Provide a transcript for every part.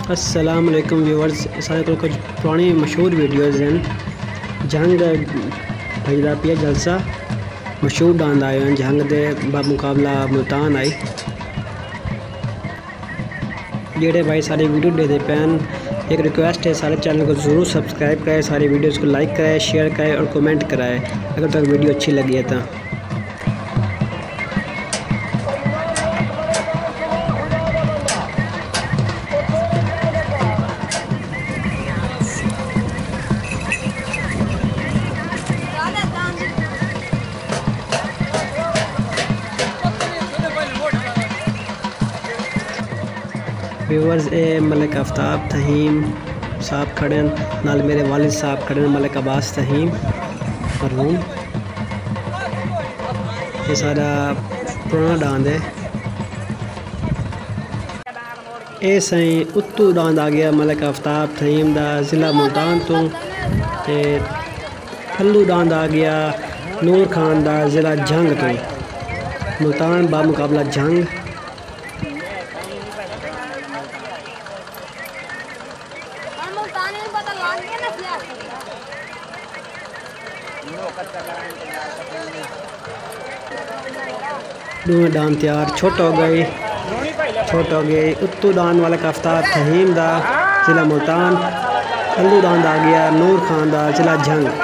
अस्सलाम वालेकुम व्यूअर्स, सारे को कुछ पुरानी मशहूर वीडियोज़ हैं। जंग भजदा पिया जलसा मशहूर डांद आए हैं। जंग दे मुकाबला मुल्तान आई जेड़े भाई सारी वीडियो देखते पैन, एक रिक्वेस्ट है सारे चैनल को ज़रूर सब्सक्राइब करें, सारी वीडियोज़ को लाइक करें, शेयर करें और कमेंट कराएं अगर तक वीडियो अच्छी लगी है तो। व्यूअर्स ए मलिक आफ्ताब तहीम साहब खड़े नाल मेरे वालिद साहब खड़े मलिक अब्बास तहीम मरहूम। ये सारा पुराना डांद है। ये सही उत्तू डांद आ गया मलिक आफ्ताब तहीम दा ज़िला मुल्तान तो। खल्लू डांद आ गया नूर खान दा ज़िला जंग तो। मुल्तान बा मुकाबला जंग। दोनों डांद तैयार छोट हो गई उत्तू डांद वाले आफ्ताब तहीम दा ज़िला मुल्तान। खल्लू डांद आ गया नूर खान दा ज़िला जंग।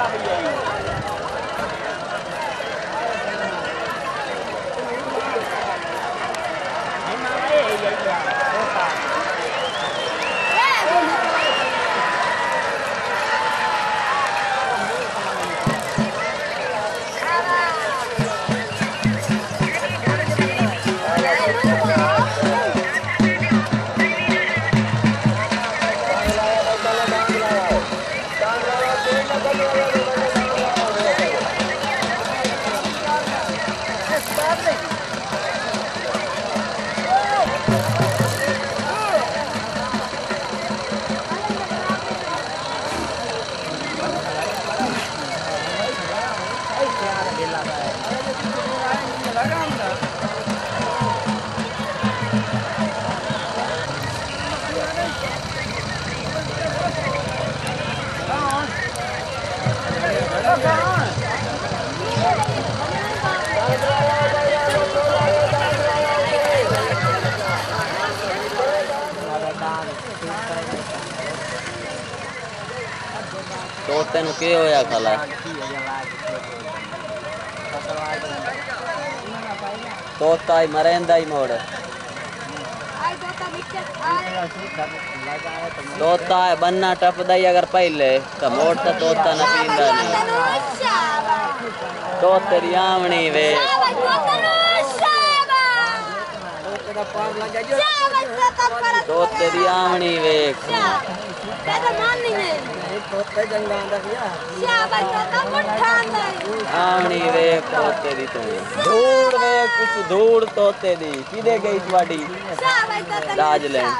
तोते नु के होया खाला तोता ही मरेंदा ही मोड़ तोता है बन्ना टपदा ही अगर पहले तो मोड़ तो तोता न पींदा नहीं। तोते दी आमणी वे तोते दी आमणी वे आमणी वे तोते दी तू धूड़ वे कुछ धूड़ तोते दी किदे गई थवाडी राज लें।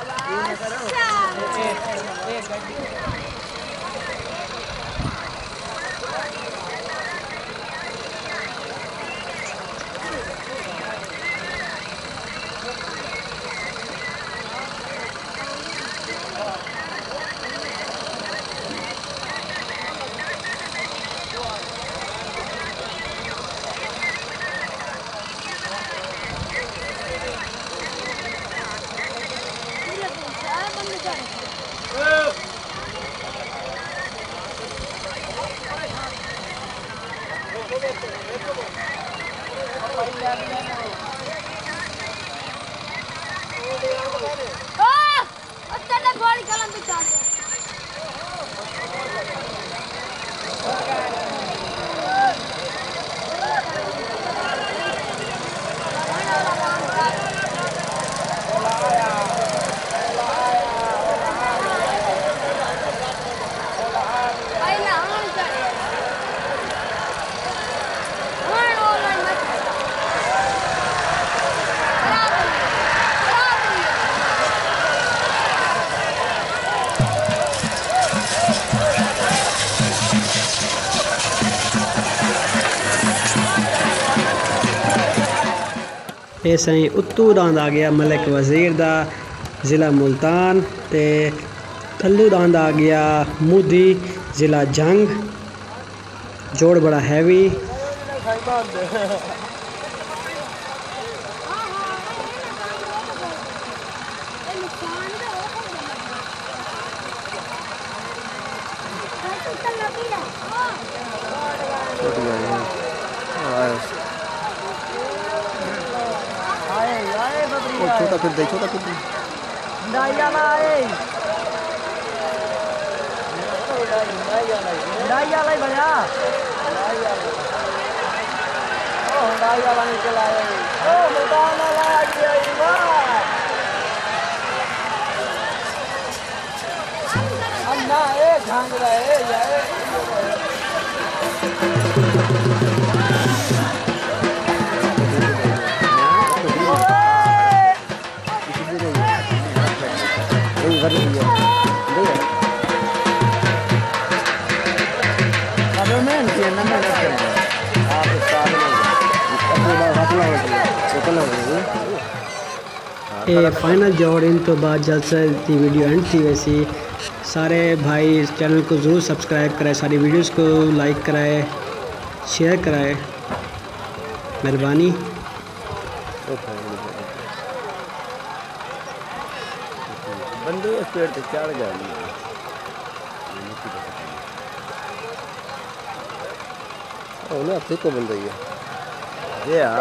ये सही उत्तू डांद आ गया मलिक वजीर दा ज़िला मुल्तान ते थल्लू दांद आ गया मोदी ज़िला जंग। जोड़ बड़ा हैवी। छोटा फिर दे छोटा फिर फाइनल जोड़ इन तो बाद जलसे की वीडियो एंड थी। वैसी सारे भाई इस चैनल को ज़रूर सब्सक्राइब कराए, सारी वीडियोस को लाइक कराए, शेयर कराए, मेहरबानी। बंदे इस पेड़ पे चढ़ गए ना आपसे को बंदा ही है ये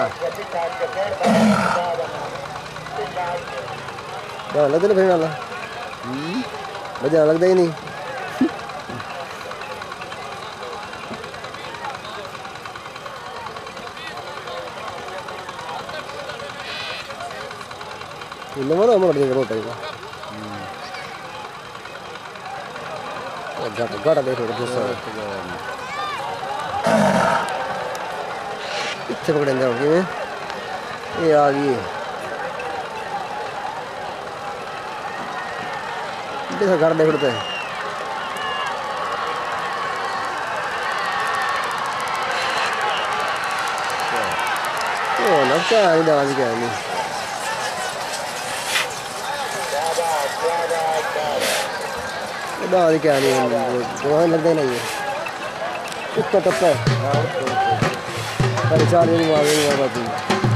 लगता नहीं फिर वाला मजा लगता ही नहीं। इन्होंने हमारा देख रोटा ही गाड़ा देख रहे गुस्सा इतने पकड़े जाओगे ये आ गई देखा गाड़ा देख रहे थे ओ ना क्या है दाज क्या नहीं दाज क्या नहीं वहाँ लगता ही नहीं है कुत्ता टप्पा है 4 दिन बाद